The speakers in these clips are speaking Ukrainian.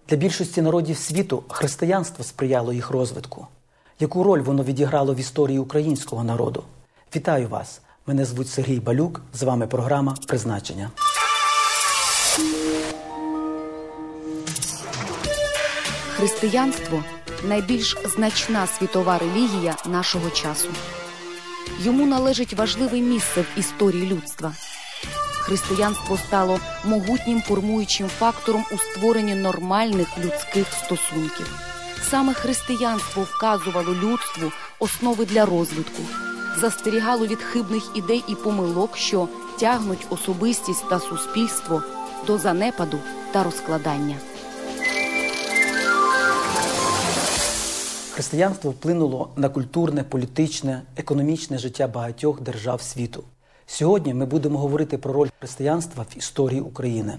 Для більшості народів світу християнство сприяло їх розвитку. Яку роль воно відіграло в історії українського народу? Вітаю вас! Мене звуть Сергій Балюк, з вами програма «Призначення». Християнство – найбільш значна світова релігія нашого часу. Йому належить важливе місце в історії людства. Християнство стало могутнім формуючим фактором у створенні нормальних людських стосунків. Саме християнство вказувало людству основи для розвитку, застерігало від хибних ідей і помилок, що тягнуть особистість та суспільство до занепаду та розкладання. Християнство вплинуло на культурне, політичне, економічне життя багатьох держав світу. Сьогодні ми будемо говорити про роль християнства в історії України.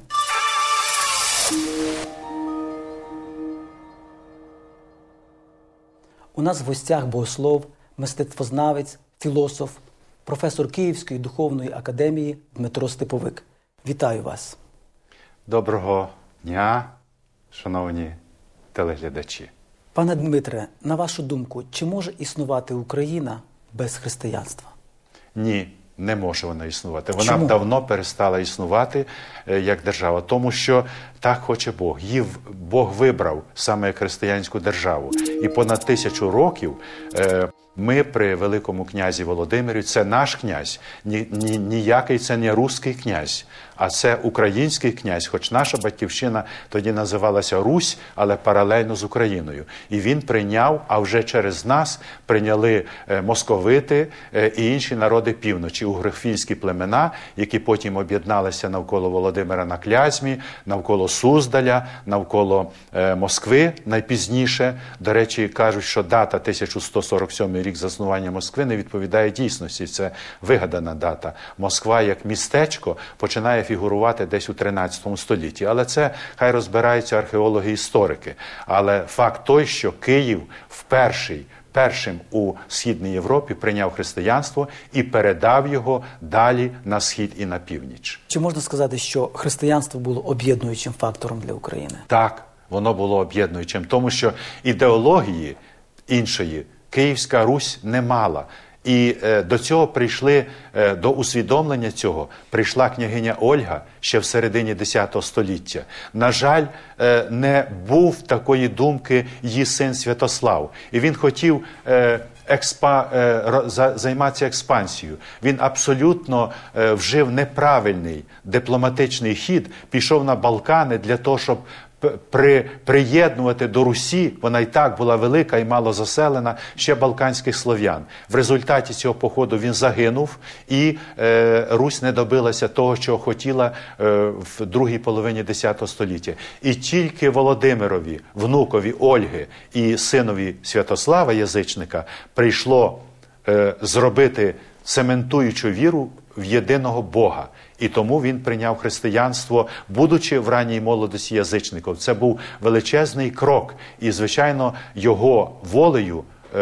У нас в гостях богослов, мистецтвознавець, філософ, професор Київської духовної академії Дмитро Степовик. Вітаю вас! Доброго дня, шановні телеглядачі! Пане Дмитре, на вашу думку, чи може існувати Україна без християнства? Ні, не може вона існувати. Вона Чому? давно перестала існувати як держава, тому що так хоче Бог. Бог вибрав саме християнську державу. І понад 1000 років ми при великому князі Володимирі, це наш князь, ніякий це не руський князь, а це український князь, хоч наша батьківщина тоді називалася Русь, але паралельно з Україною. І він прийняв, а вже через нас прийняли московити і інші народи півночі, угрофільські племена, які потім об'єдналися навколо Володимира на Клязьмі, навколо Суздаля, навколо Москви найпізніше. До речі, кажуть, що дата 1147 рік заснування Москви не відповідає дійсності. Це вигадана дата. Москва як містечко починає фігурувати десь у 13 столітті. Але це хай розбираються археологи-історики. Але факт той, що Київ першим у Східній Європі прийняв християнство і передав його далі на схід і на північ. Чи можна сказати, що християнство було об'єднуючим фактором для України? Так, воно було об'єднуючим, тому що ідеології іншої Київська Русь не мала. І до цього до усвідомлення цього прийшла княгиня Ольга ще в середині X століття. На жаль, не був такої думки її син Святослав. І він хотів займатися експансією. Він абсолютно вжив неправильний дипломатичний хід, пішов на Балкани для того, щоб приєднувати до Русі, вона і так була велика і мало заселена, ще балканських слов'ян. В результаті цього походу він загинув, і Русь не добилася того, чого хотіла в другій половині X століття. І тільки Володимирові, внукові Ольги і синові Святослава, язичника, прийшло зробити цементуючу віру в єдиного Бога. І тому він прийняв християнство, будучи в ранній молодості язичником. Це був величезний крок. І, звичайно, його волею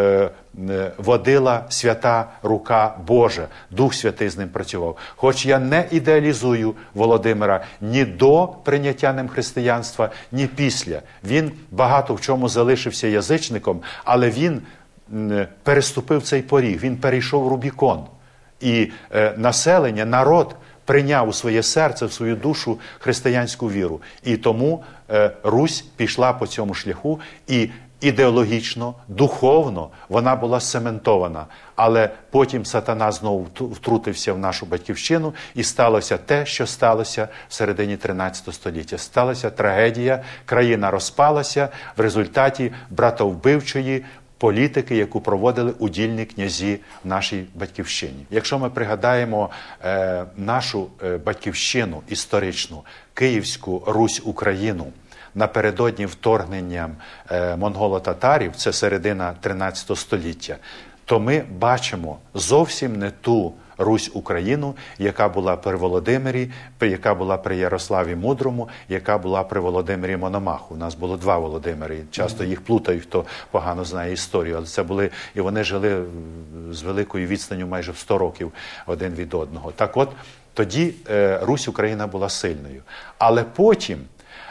водила свята рука Божа. Дух Святий з ним працював. Хоч я не ідеалізую Володимира ні до прийняття ним християнства, ні після. Він багато в чому залишився язичником, але він переступив цей поріг, він перейшов Рубікон. І населення, народ прийняв у своє серце, в свою душу християнську віру. І тому Русь пішла по цьому шляху, і ідеологічно, духовно вона була цементована. Але потім сатана знову втрутився в нашу батьківщину, і сталося те, що сталося в середині 13 століття. Сталася трагедія, країна розпалася в результаті братовбивчої політики, яку проводили удільні князі в нашій батьківщині. Якщо ми пригадаємо нашу батьківщину історичну, Київську Русь Україну, напередодні вторгнення монголо-татарів, це середина 13 століття, то ми бачимо зовсім не ту Русь-Україну, яка була при Володимирі, яка була при Ярославі Мудрому, яка була при Володимирі Мономаху. У нас було 2 Володимири. Часто їх плутають, хто погано знає історію. Але це були, і вони жили з великою відстанню майже в 100 років один від одного. Так от, тоді Русь-Україна була сильною. Але потім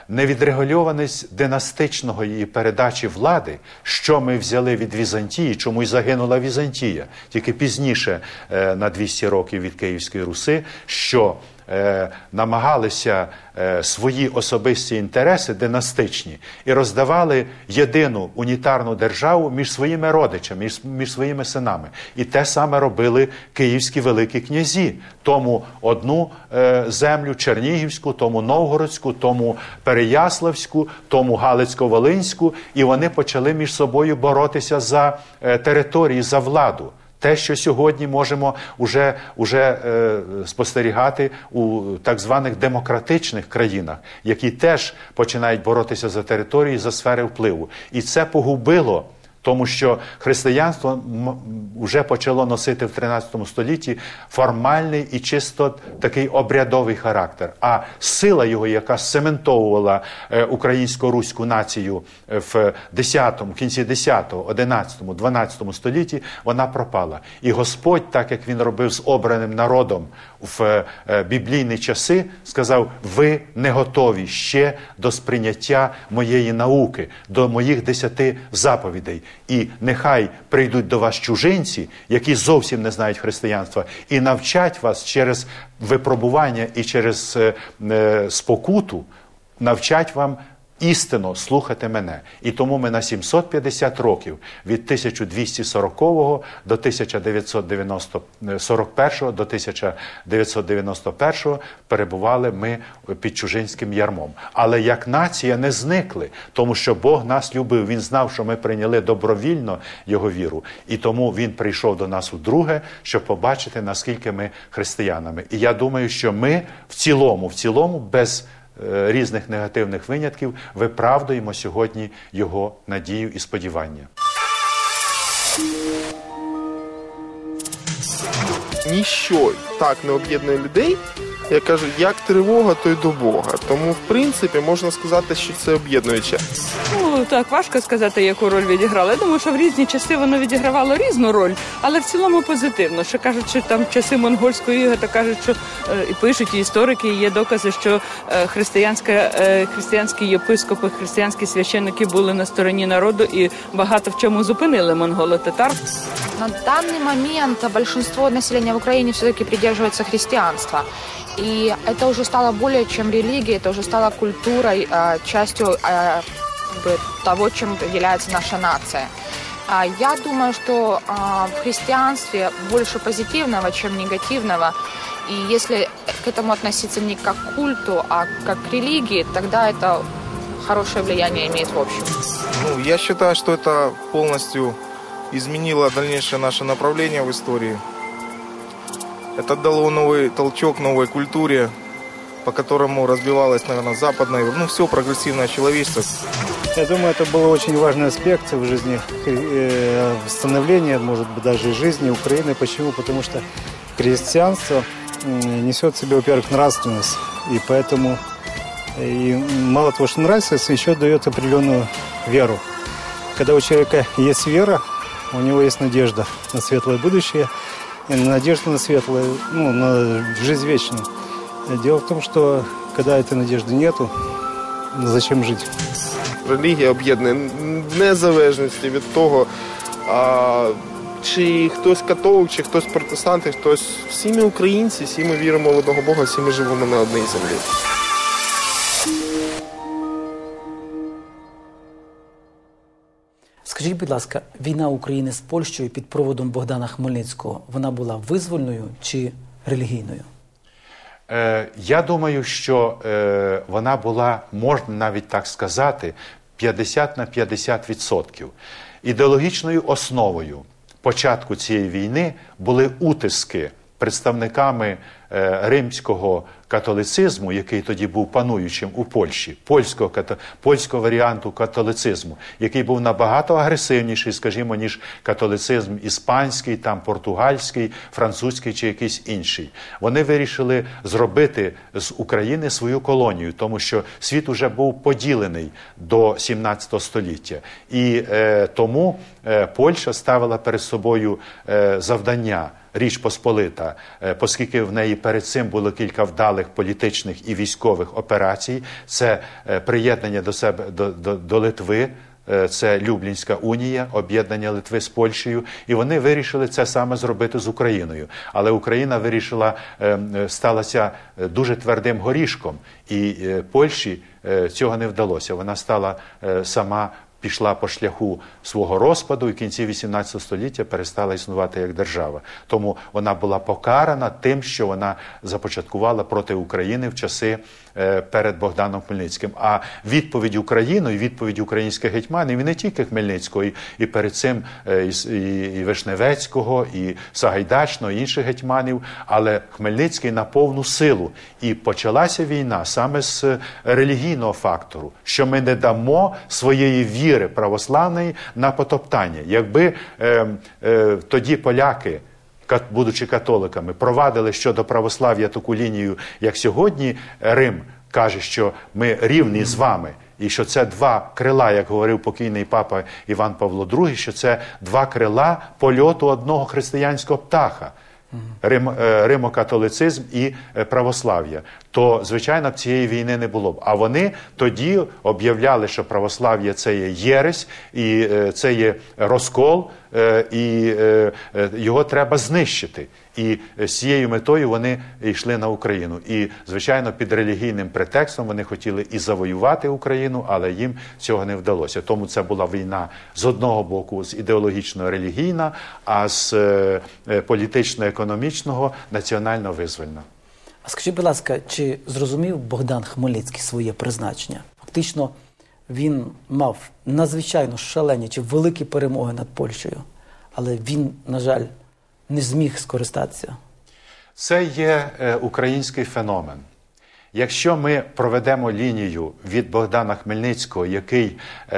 невідрегульованість династичного її передачі влади, що ми взяли від Візантії, чому й загинула Візантія, тільки пізніше, на 200 років від Київської Руси, що намагалися свої особисті інтереси династичні і роздавали єдину унітарну державу між своїми родичами, між своїми синами. І те саме робили київські великі князі. Тому одну землю Чернігівську, тому Новгородську, тому Переяславську, тому Галицько-Волинську, і вони почали між собою боротися за території, за владу. Те, що сьогодні можемо уже спостерігати у так званих демократичних країнах, які теж починають боротися за території, за сфери впливу. І це погубило, тому що християнство вже почало носити в 13 столітті формальний і чисто такий обрядовий характер. А сила його, яка цементовувала українсько-руську націю в кінці 10-го, 11-му, 12-му столітті, вона пропала. І Господь, так як Він робив з обраним народом в біблійні часи, сказав: ви не готові ще до сприйняття моєї науки, до моїх 10 заповідей. І нехай прийдуть до вас чужинці, які зовсім не знають християнства, і навчать вас через випробування і через спокуту, навчать вам істинно слухати мене. І тому ми на 750 років, від 1240 до 1941 до 1991 перебували ми під чужинським ярмом. Але як нація не зникли, тому що Бог нас любив. Він знав, що ми прийняли добровільно Його віру. І тому Він прийшов до нас удруге, щоб побачити, наскільки ми християнами. І я думаю, що ми в цілому, без різних негативних винятків, виправдуємо сьогодні його надію і сподівання. Ніщо так не об'єднує людей, я кажу, як тривога, то й до Бога. Тому, в принципі, можна сказати, що це об'єднуюче. Ну, так, важко сказати, яку роль відіграло. Я думаю, що в різні часи воно відігравало різну роль, але в цілому позитивно. Що кажуть, що там часи монгольської іги, то кажуть, що і пишуть, і історики, і є докази, що християнські єпископи, християнські священники були на стороні народу і багато в чому зупинили монголо-татар. На данный момент большинство населения в Украине все-таки придерживается христианства. И это уже стало более чем религией, это уже стало культурой, частью того, чем является наша нация. Я думаю, что в христианстве больше позитивного, чем негативного. И если к этому относиться не как к культу, а как к религии, тогда это хорошее влияние имеет в общем. Ну, я считаю, что это полностью изменило дальнейшее наше направление в истории. Это дало новый толчок новой культуре, по которому разбивалось, наверное, западное, все прогрессивное человечество. Я думаю, это был очень важный аспект в жизни становления, может быть, даже и жизни Украины. Почему? Потому что христианство несет в себе, во-первых, нравственность, и поэтому и мало того, что нравственность, еще дает определенную веру. Когда у человека есть вера, у него есть надежда на светлое будущее, и надежда на светлое, на жизнь вечную. Дело в том, что когда этой надежды нету, зачем жить? Релігія об'єднує в незалежності від того, чи хтось католик, чи хтось протестант, хтось. Всі ми українці, всі ми віримо в одного Бога, всі ми живемо на одній землі. Скажіть, будь ласка, війна України з Польщею під проводом Богдана Хмельницького, вона була визвольною чи релігійною? Я думаю, що вона була, можна навіть так сказати, 50 на 50%. Ідеологічною основою початку цієї війни були утиски представниками римського католицизму, який тоді був пануючим у Польщі, польського варіанту католицизму, який був набагато агресивніший, скажімо, ніж католицизм іспанський, там, португальський, французький чи якийсь інший. Вони вирішили зробити з України свою колонію, тому що світ уже був поділений до 17 століття. І тому Польща ставила перед собою завдання Річ Посполита, оскільки в неї перед цим було кілька вдалих політичних і військових операцій, це приєднання до себе до Литви, це Люблінська унія, об'єднання Литви з Польщею, і вони вирішили це саме зробити з Україною. Але Україна сталася дуже твердим горішком, і Польщі цього не вдалося. Вона пішла по шляху свого розпаду і в кінці 18 століття перестала існувати як держава. Тому вона була покарана тим, що вона започаткувала проти України в часи перед Богданом Хмельницьким. А відповідь Україною, відповідь українських гетьманів, і не тільки Хмельницького, і перед цим і Вишневецького, і Сагайдачного, і інших гетьманів, але Хмельницький на повну силу. І почалася війна саме з релігійного фактору, що ми не дамо своєї віри православної на потоптання. Якби тоді поляки, будучи католиками, провадили щодо православ'я таку лінію, як сьогодні Рим каже, що ми рівні з вами, і що це два крила, як говорив покійний папа Іван Павло II, що це два крила польоту одного християнського птаха. Римокатолицизм і православ'я, то, звичайно, цієї війни не було б. А вони тоді об'являли, що православ'я – це є єресь, і це є розкол, і його треба знищити. І з цією метою вони йшли на Україну. І, звичайно, під релігійним претекстом вони хотіли і завоювати Україну, але їм цього не вдалося. Тому це була війна з одного боку з ідеологічно-релігійна, а з політично-економічного національно-визвольна. А скажіть, будь ласка, чи зрозумів Богдан Хмельницький своє призначення? Фактично, він мав надзвичайно шалені чи великі перемоги над Польщею, але він, на жаль, не зміг скористатися. Це є український феномен. Якщо ми проведемо лінію від Богдана Хмельницького, який,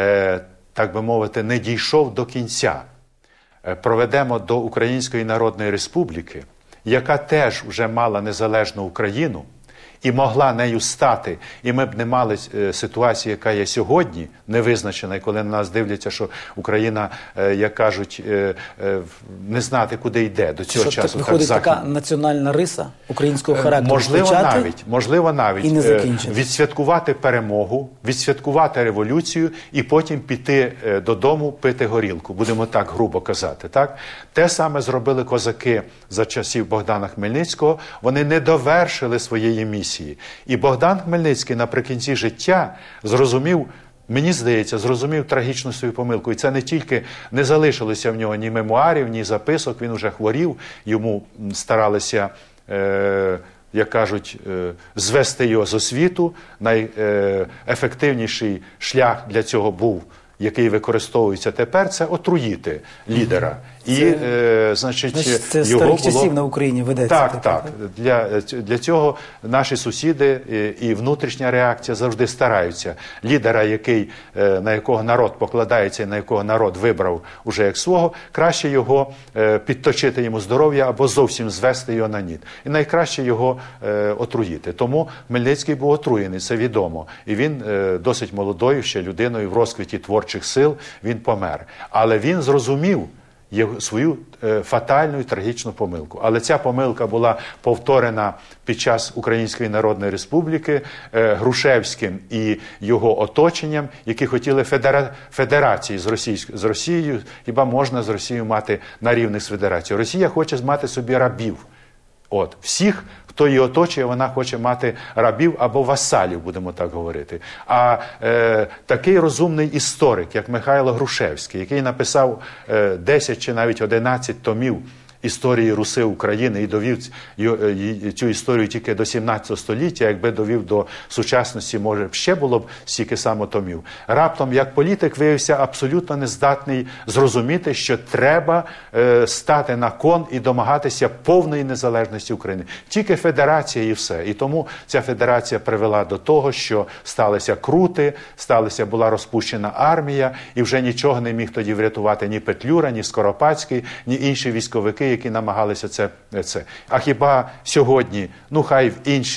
так би мовити, не дійшов до кінця, проведемо до Української Народної Республіки, яка теж вже мала незалежну Україну і могла нею стати, і ми б не мали ситуації, яка є сьогодні, невизначена, і коли на нас дивляться, що Україна, як кажуть, не знати, куди йде до цього часу. Так виходить така національна риса українського характеру. Можливо навіть і не закінчити. Відсвяткувати перемогу, відсвяткувати революцію і потім піти додому пити горілку, будемо так грубо казати. Так? Те саме зробили козаки за часів Богдана Хмельницького, вони не довершили своєї місії. І Богдан Хмельницький наприкінці життя зрозумів, мені здається, зрозумів трагічну свою помилку. І це не тільки не залишилося в нього ні мемуарів, ні записок, він уже хворів, йому старалися, як кажуть, звести його з освіту. Найефективніший шлях для цього був, який використовується тепер, це отруїти лідера. І, значить, це старих часів на Україні ведеться. Так. Для цього наші сусіди і внутрішня реакція завжди стараються. Лідера, на якого народ покладається і на якого народ вибрав уже як свого, краще його підточити йому здоров'я або зовсім звести його на ніт. І найкраще його отруїти. Тому Хмельницький був отруєний, це відомо. І він досить молодою ще людиною в розквіті творчих сил, він помер. Але він зрозумів свою фатальну і трагічну помилку. Але ця помилка була повторена під час Української Народної Республіки Грушевським і його оточенням, які хотіли федерації з Росією. Хіба можна з Росією мати на рівних з федерацією? Росія хоче мати собі рабів. Всіх, хто її оточує, вона хоче мати рабів або васалів, будемо так говорити. А такий розумний історик, як Михайло Грушевський, який написав 10 чи навіть 11 томів історії Руси України і довів цю історію тільки до 17 століття, якби довів до сучасності, може, ще було б стільки само томів. Раптом, як політик, виявився абсолютно нездатний зрозуміти, що треба стати на кон і домагатися повної незалежності України. Тільки федерація і все. І тому ця федерація привела до того, що сталися крути, була розпущена армія, і вже нічого не міг тоді врятувати ні Петлюра, ні Скоропадський, ні інші військовики, які намагалися це. А хіба сьогодні, хай в іншій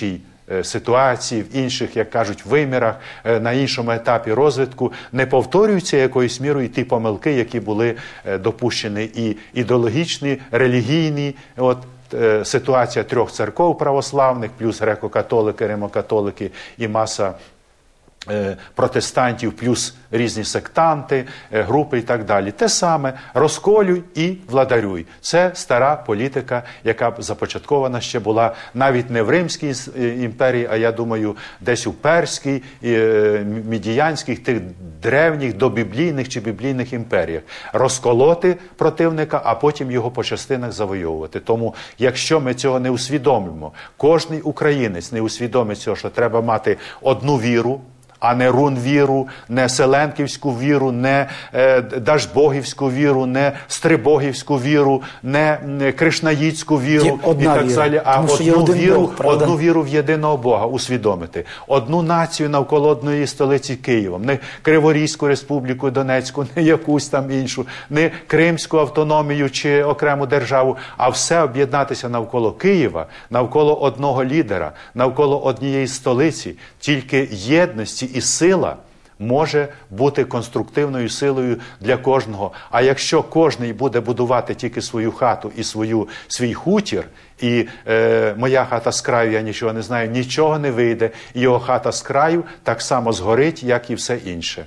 ситуації, в інших, як кажуть, вимірах, на іншому етапі розвитку, не повторюються якоюсь мірою ті помилки, які були допущені і ідеологічні, релігійні, ситуація 3 церков православних, плюс греко-католики, римо-католики і маса протестантів, плюс різні сектанти, групи і так далі. Те саме розколюй і владарюй. Це стара політика, яка започаткована ще була навіть не в Римській імперії, а я думаю, десь у Перській, Мідіянських, тих древніх добіблійних чи біблійних імперіях. Розколоти противника, а потім його по частинах завойовувати. Тому, якщо ми цього не усвідомимо, кожний українець не усвідомить цього, що треба мати одну віру, а не рун-віру, не селенківську віру, не дажбогівську віру, не стрибогівську віру, не кришнаїцьку віру і так далі, а одну віру в єдиного Бога усвідомити. Одну націю навколо одної столиці Києва. Не Криворізьку республіку Донецьку, не якусь там іншу, не Кримську автономію чи окрему державу, а все об'єднатися навколо Києва, навколо одного лідера, навколо однієї столиці. Тільки єдності і сила може бути конструктивною силою для кожного. А якщо кожний буде будувати тільки свою хату і свій хутір, і моя хата з краю, я нічого не знаю, нічого не вийде, і його хата з краю так само згорить, як і все інше.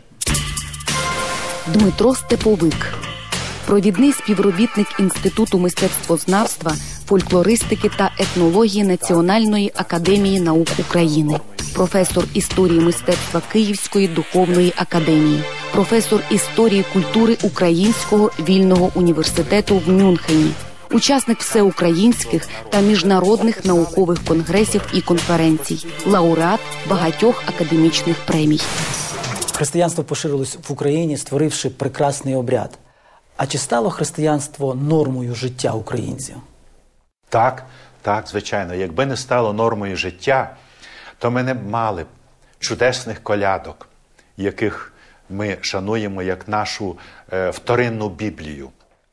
Дмитро Степовик. Провідний співробітник Інституту мистецтвознавства, фольклористики та етнології Національної академії наук України. Професор історії мистецтва Київської духовної академії. Професор історії культури Українського вільного університету в Мюнхені. Учасник всеукраїнських та міжнародних наукових конгресів і конференцій. Лауреат багатьох академічних премій. Християнство поширилось в Україні, створивши прекрасний обряд. А чи стало християнство нормою життя українців? Так, звичайно. Якби не стало нормою життя, то ми не мали б чудесних колядок, яких ми шануємо як нашу вторинну Біблію.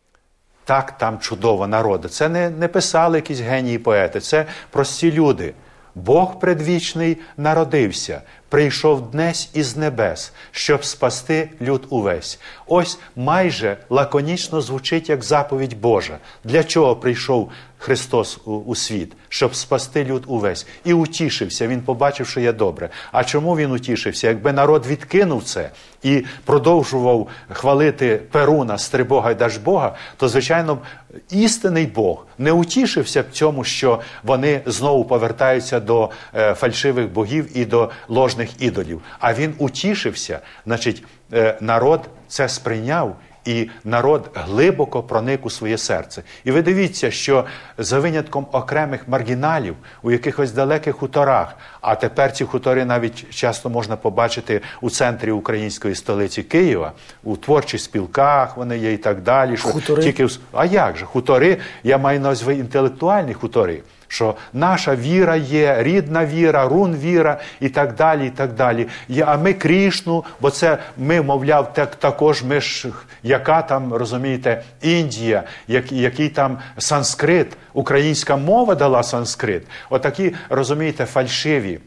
Так, там чудово народи. Це не писали якісь генії-поети, це прості люди. Бог предвічний народився, прийшов днесь із небес, щоб спасти люд увесь. Ось майже лаконічно звучить як заповідь Божа. Для чого прийшов Христос у світ? Щоб спасти люд увесь. І утішився, він побачив, що є добре. А чому він утішився? Якби народ відкинув це і продовжував хвалити Перуна, Стрибога й Дажбога, то, звичайно, істинний Бог не утішився б цьому, що вони знову повертаються до фальшивих богів і до ложних ідолів. А він утішився, значить, народ це сприйняв, і народ глибоко проник у своє серце. І ви дивіться, що за винятком окремих маргіналів у якихось далеких хуторах, а тепер ці хутори навіть часто можна побачити у центрі української столиці Києва, у творчих спілках вони є і так далі. Хутори? А як же? Хутори, я маю на увазі інтелектуальні хутори. Що наша віра є, рідна віра, рун-віра і так далі, і так далі. А ми Крішну, бо це ми, мовляв, також ми ж, яка там, розумієте, Індія, який там санскрит, українська мова дала санскрит. Отакі, розумієте, фальшиві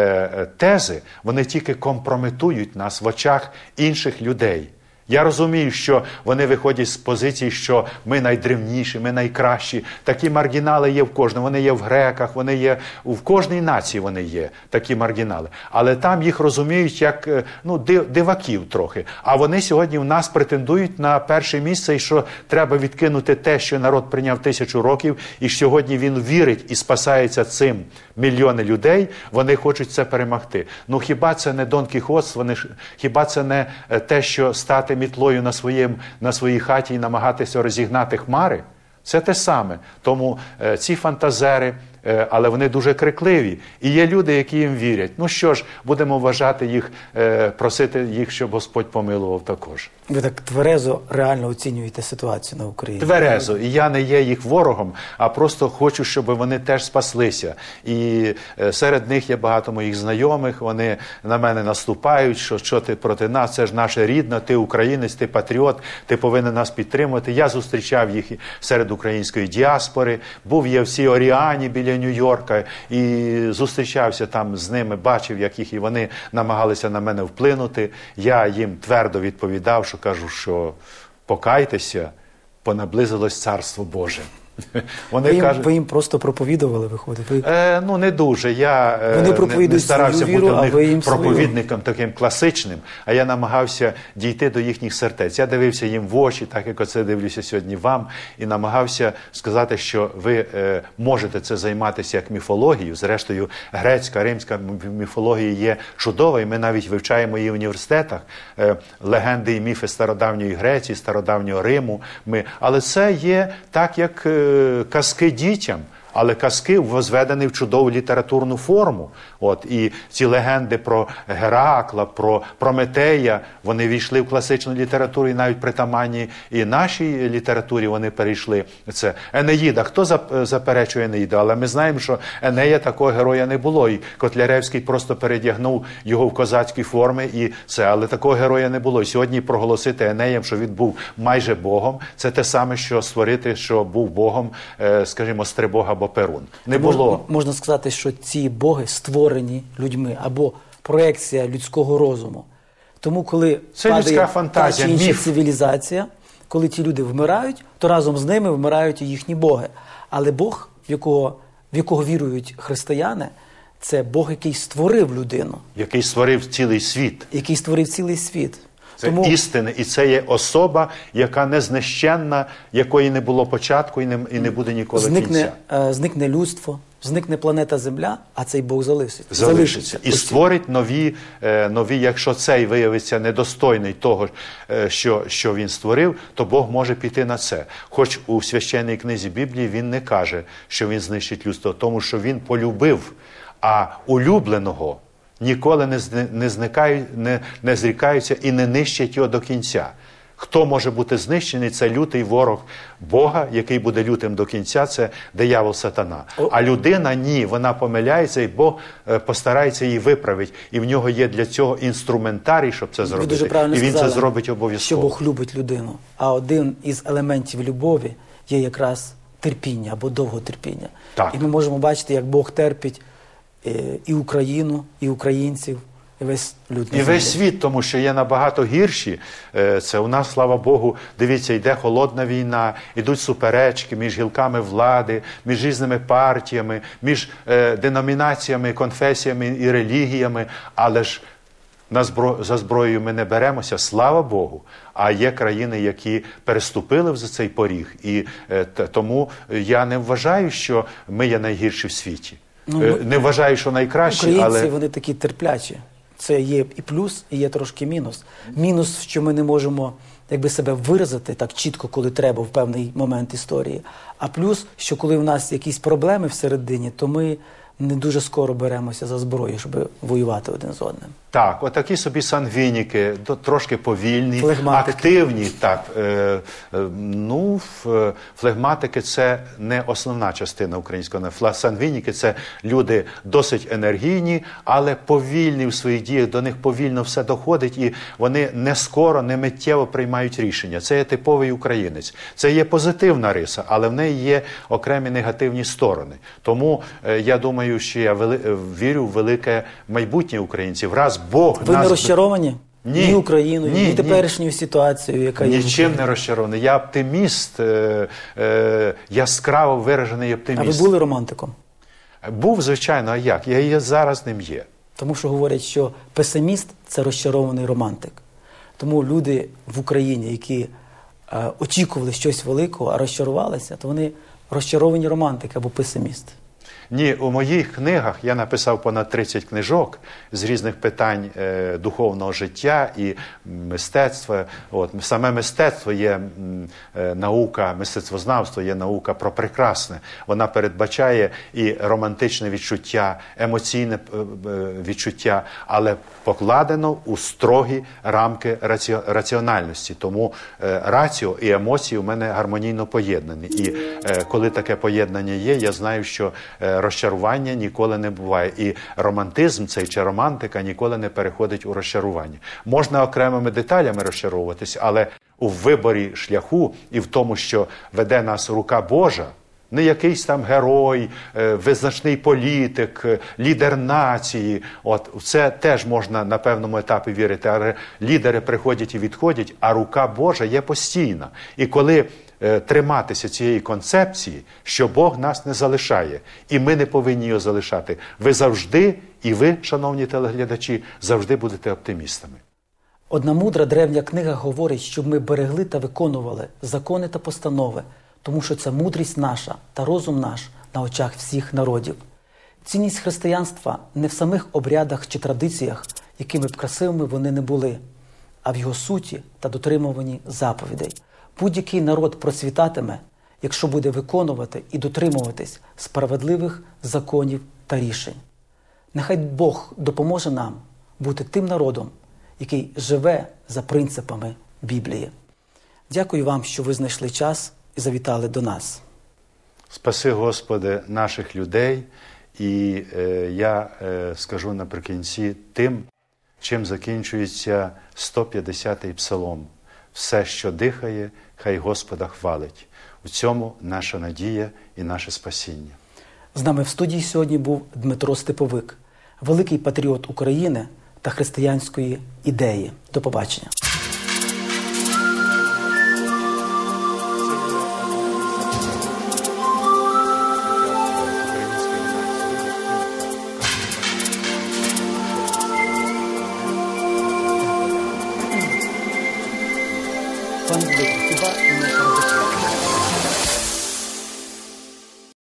тези, вони тільки компрометують нас в очах інших людей. Я розумію, що вони виходять з позиції, що ми найдревніші, ми найкращі. Такі маргінали є в кожному. Вони є в греках, вони є в кожній нації, вони є такі маргінали. Але там їх розуміють як диваків трохи. А вони сьогодні в нас претендують на перше місце, і що треба відкинути те, що народ прийняв 1000 років, і сьогодні він вірить і спасається цим мільйони людей, вони хочуть це перемогти. Ну хіба це не Дон Кіхотство, хіба це не те, що стати мітлою на своїй хаті і намагатися розігнати хмари? Це те саме. Тому ці фантазери, але вони дуже крикливі. І є люди, які їм вірять. Ну що ж, будемо вважати їх, просити їх, щоб Господь помилував також. Ви так тверезо реально оцінюєте ситуацію на Україні? Тверезо. І я не є їх ворогом, а просто хочу, щоб вони теж спаслися. І серед них є багато моїх знайомих, вони на мене наступають, що ти проти нас, це ж наше рідне, ти українець, ти патріот, ти повинен нас підтримувати. Я зустрічав їх серед української діаспори, був є всі Оріані біля біля Нью-Йорка і зустрічався там з ними, бачив, як їх, і вони намагалися на мене вплинути. Я їм твердо відповідав, що кажу, що покайтеся, понаблизилось Царство Боже. Вони Ви їм просто проповідували, виходить? Ну, не дуже. Я Вони не проповідують старався свою віру, бути а в ви їм них свою. проповідником таким класичним, а я намагався дійти до їхніх сердець. Я дивився їм в очі, так як оце дивлюся сьогодні вам, і намагався сказати, що ви можете це займатися як міфологією. Зрештою, грецька, римська міфологія є чудова, і ми навіть вивчаємо її в університетах. Легенди і міфи стародавньої Греції, стародавнього Риму. Але це є так, як казки дітям, але казки возведені в чудову літературну форму. І ці легенди про Геракла, про Прометея, вони війшли в класичну літературу, і навіть притаманні і нашій літературі вони перейшли. Це Енеїда. Хто заперечує Енеїду? Але ми знаємо, що Енея такого героя не було, і Котляревський просто передягнув його в козацькі форми, але такого героя не було. І сьогодні проголосити Енеєм, що він був майже Богом, це те саме, що створити, що був Богом, скажімо, Стрибог або Перун. Не було. Можна сказати, що ці боги створені людьми, або проекція людського розуму. Тому, коли це падає людська фантазія, та чи інша міф. Цивілізація, коли ті люди вмирають, то разом з ними вмирають і їхні боги. Але Бог, в якого вірують християни, це Бог, який створив людину. Який створив цілий світ. Який створив цілий світ. Це істина, і це є особа, яка незнищенна, якої не було початку і не буде ніколи кінця. Зникне людство, зникне планета Земля, а цей Бог залишиться. І створить нові, якщо цей виявиться недостойний того, що він створив, то Бог може піти на це. Хоч у священній книзі Біблії він не каже, що він знищить людство, тому що він полюбив, а улюбленого ніколи не зрікаються і не нищать його до кінця. Хто може бути знищений? Це лютий ворог Бога, який буде лютим до кінця, це диявол сатана. А людина – ні, вона помиляється, і Бог постарається її виправити. І в нього є для цього інструментарій, щоб це зробити. І він це зробить обов'язково. Що Бог любить людину. А один із елементів любові є якраз терпіння або довготерпіння. Так. І ми можемо бачити, як Бог терпить і Україну, і українців, і весь люд. І весь світ, тому що є набагато гірші. Це у нас, слава Богу, дивіться, йде холодна війна, йдуть суперечки між гілками влади, між різними партіями, між деномінаціями, конфесіями і релігіями, але ж за зброєю ми не беремося, слава Богу. А є країни, які переступили за цей поріг. І тому я не вважаю, що ми є найгірші в світі. Не вважаю, що найкращі, але... Українці, вони такі терплячі. Це є і плюс, і є трошки мінус. Мінус, що ми не можемо себе виразити так чітко, коли треба в певний момент історії. А плюс, що коли в нас якісь проблеми всередині, то ми не дуже скоро беремося за зброю, щоб воювати один з одним. Так, отакі собі сангвініки, трошки повільні, флегматики. Активні. Так, флегматики – це не основна частина українського. Сангвініки – це люди досить енергійні, але повільні в своїх діях, до них повільно все доходить, і вони не скоро, не миттєво приймають рішення. Це є типовий українець. Це є позитивна риса, але в неї є окремі негативні сторони. Тому я думаю, що я вірю в велике майбутнє українців. Раз Бог Ви не розчаровані? Ні Україною, ні теперішньою ситуацією, яка є. Нічим не розчарований. Я оптиміст, яскраво виражений оптиміст. А ви були романтиком? Був, звичайно, а як? Я і зараз ним є. Тому що говорять, що песиміст – це розчарований романтик. Тому люди в Україні, які очікували щось великого, а розчарувалися, то вони розчаровані романтики або песимісти. Ні, у моїх книгах я написав понад 30 книжок з різних питань духовного життя і мистецтва. Саме мистецтво є наука, мистецтвознавство є наука про прекрасне. Вона передбачає і романтичне відчуття, емоційне відчуття, але покладено у строгі рамки раціональності. Тому раціо і емоції у мене гармонійно поєднані. І коли таке поєднання є, я знаю, що розчарування ніколи не буває. І романтизм цей чи романтика ніколи не переходить у розчарування. Можна окремими деталями розчаровуватись, але у виборі шляху і в тому, що веде нас рука Божа, Не якийсь там герой, визначний політик, лідер нації. От, це теж можна на певному етапі вірити, але лідери приходять і відходять, а рука Божа є постійна. І коли триматися цієї концепції, що Бог нас не залишає, і ми не повинні його залишати, ви завжди, і ви, шановні телеглядачі, завжди будете оптимістами. Одна мудра древня книга говорить, щоб ми берегли та виконували закони та постанови, тому що це мудрість наша та розум наш на очах всіх народів. Цінність християнства не в самих обрядах чи традиціях, якими б красивими вони не були, а в його суті та дотримуванні заповідей. Будь-який народ процвітатиме, якщо буде виконувати і дотримуватись справедливих законів та рішень. Нехай Бог допоможе нам бути тим народом, який живе за принципами Біблії. Дякую вам, що ви знайшли час і завітали до нас. Спаси, Господи, наших людей. І я скажу наприкінці тим, чим закінчується 150-й псалом. Все, що дихає, хай Господа хвалить. У цьому наша надія і наше спасіння. З нами в студії сьогодні був Дмитро Степовик, великий патріот України та християнської ідеї. До побачення. Пан Дмитро, хіба не